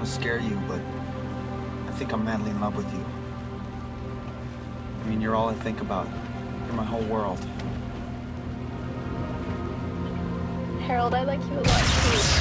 to scare you, but I think I'm madly in love with you. I mean, you're all I think about. You're my whole world. Harold, I like you a lot too.